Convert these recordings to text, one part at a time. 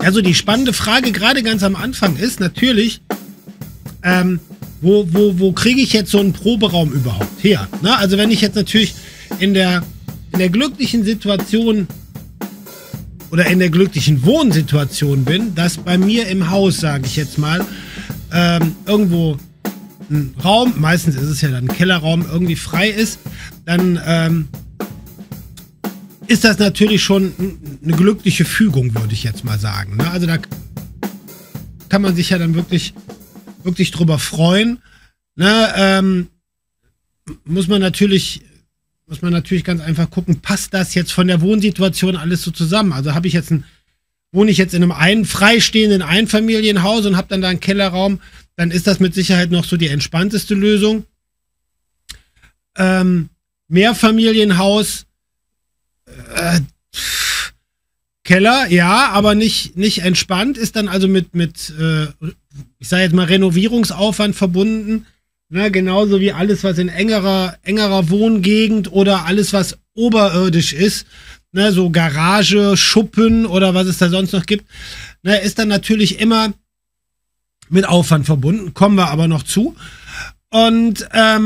Also die spannende Frage gerade ganz am Anfang ist natürlich, wo kriege ich jetzt so einen Proberaum überhaupt her? Ne? Also wenn ich jetzt natürlich in der glücklichen Situation oder in der glücklichen Wohnsituation bin, dass bei mir im Haus, sage ich jetzt mal, irgendwo ein Raum, meistens ist es ja dann ein Kellerraum, irgendwie frei ist, dann ist das natürlich schon eine glückliche Fügung, würde ich jetzt mal sagen. Ne? Also da kann man sich ja dann wirklich drüber freuen. Ne? Muss man natürlich ganz einfach gucken, passt das jetzt von der Wohnsituation alles so zusammen? Also wohne ich jetzt in einem freistehenden Einfamilienhaus und habe dann da einen Kellerraum, dann ist das mit Sicherheit noch so die entspannteste Lösung. Mehrfamilienhaus, Keller, ja, aber nicht entspannt, ist dann also mit ich sage jetzt mal, Renovierungsaufwand verbunden. Ne, genauso wie alles, was in engerer Wohngegend oder alles, was oberirdisch ist, ne, so Garage, Schuppen oder was es da sonst noch gibt, ne, ist dann natürlich immer mit Aufwand verbunden, kommen wir aber noch zu. Und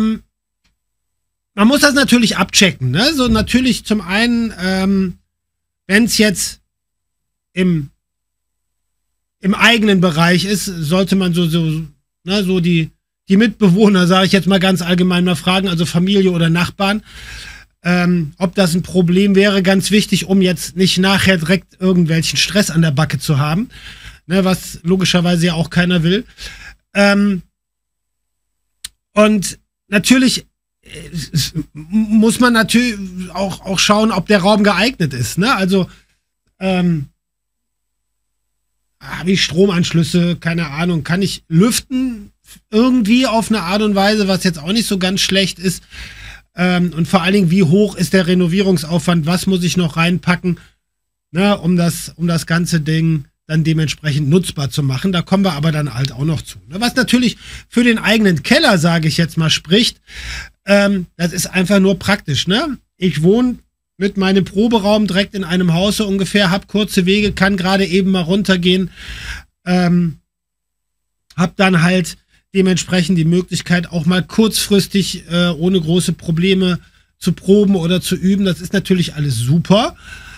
man muss das natürlich abchecken, ne? So natürlich zum einen, wenn es jetzt im eigenen Bereich ist, sollte man so die Mitbewohner, sage ich jetzt mal ganz allgemein mal fragen, also Familie oder Nachbarn, ob das ein Problem wäre, ganz wichtig, um jetzt nicht nachher direkt irgendwelchen Stress an der Backe zu haben, ne, was logischerweise ja auch keiner will. Und natürlich muss man natürlich auch schauen, ob der Raum geeignet ist, ne? Also habe ich Stromanschlüsse, keine Ahnung, kann ich lüften irgendwie auf eine Art und Weise, was jetzt auch nicht so ganz schlecht ist. Und vor allen Dingen, wie hoch ist der Renovierungsaufwand, was muss ich noch reinpacken, ne, um das ganze Ding dann dementsprechend nutzbar zu machen. Da kommen wir aber dann halt auch noch zu. Ne? Was natürlich für den eigenen Keller, sage ich jetzt mal, spricht, das ist einfach nur praktisch. Ne? Ich wohne mit meinem Proberaum direkt in einem Haus so ungefähr, hab kurze Wege, kann gerade eben mal runtergehen, hab dann halt dementsprechend die Möglichkeit, auch mal kurzfristig ohne große Probleme zu proben oder zu üben. Das ist natürlich alles super.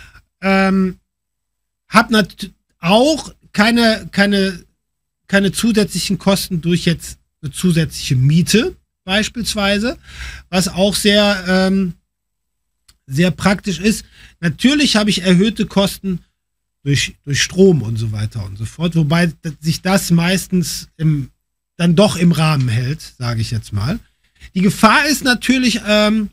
Hab auch keine zusätzlichen Kosten durch jetzt eine zusätzliche Miete beispielsweise, was auch sehr praktisch ist. Natürlich habe ich erhöhte Kosten durch Strom und so weiter und so fort, wobei sich das meistens dann doch im Rahmen hält, sage ich jetzt mal. Die Gefahr ist natürlich beim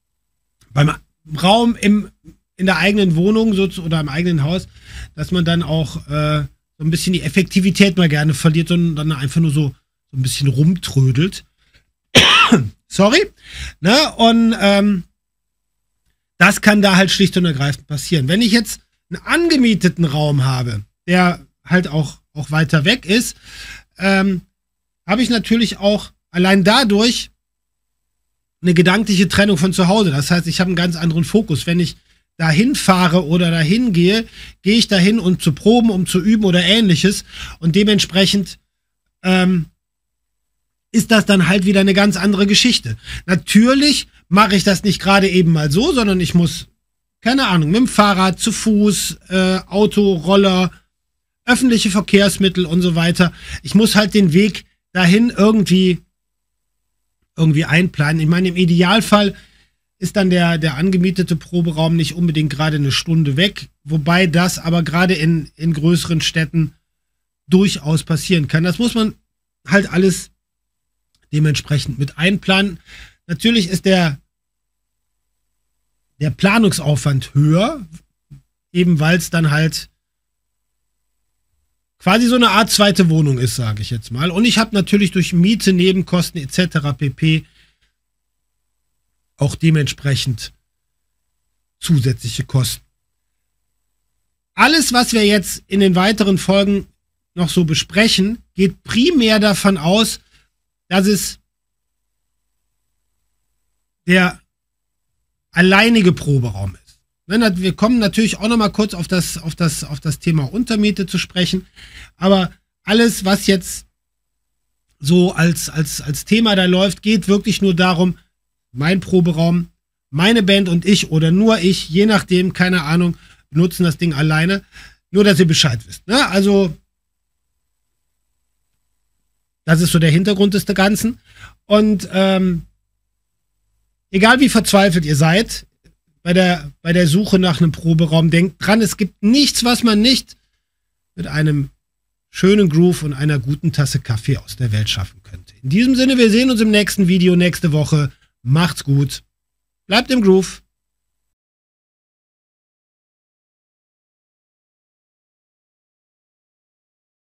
Raum in der eigenen Wohnung oder im eigenen Haus, dass man dann auch so ein bisschen die Effektivität mal gerne verliert und dann einfach nur so ein bisschen rumtrödelt. Sorry. Ne? Und das kann da halt schlicht und ergreifend passieren. Wenn ich jetzt einen angemieteten Raum habe, der halt auch weiter weg ist, habe ich natürlich auch allein dadurch eine gedankliche Trennung von zu Hause. Das heißt, ich habe einen ganz anderen Fokus. Wenn ich dahin fahre oder dahin gehe, gehe ich dahin, um zu proben, um zu üben oder ähnliches. Und dementsprechend ist das dann halt wieder eine ganz andere Geschichte. Natürlich mache ich das nicht gerade eben mal so, sondern ich muss, keine Ahnung, mit dem Fahrrad, zu Fuß, Auto, Roller, öffentliche Verkehrsmittel und so weiter. Ich muss halt den Weg dahin irgendwie einplanen. Ich meine, im Idealfall ist dann der angemietete Proberaum nicht unbedingt gerade eine Stunde weg, wobei das aber gerade in größeren Städten durchaus passieren kann. Das muss man halt alles dementsprechend mit einplanen. Natürlich ist der Planungsaufwand höher, eben weil es dann halt quasi so eine Art zweite Wohnung ist, sage ich jetzt mal. Und ich habe natürlich durch Miete, Nebenkosten etc. pp. auch dementsprechend zusätzliche Kosten. Alles, was wir jetzt in den weiteren Folgen noch so besprechen, geht primär davon aus, dass es der alleinige Proberaum ist. Wir kommen natürlich auch nochmal kurz auf das Thema Untermiete zu sprechen. Aber alles, was jetzt so als Thema da läuft, geht wirklich nur darum, mein Proberaum, meine Band und ich oder nur ich, je nachdem, keine Ahnung, benutzen das Ding alleine. Nur, dass ihr Bescheid wisst. Ne? Also, das ist so der Hintergrund des Ganzen. Und egal wie verzweifelt ihr seid bei der Suche nach einem Proberaum, denkt dran, es gibt nichts, was man nicht mit einem schönen Groove und einer guten Tasse Kaffee aus der Welt schaffen könnte. In diesem Sinne, wir sehen uns im nächsten Video nächste Woche. Macht's gut. Bleibt im Groove.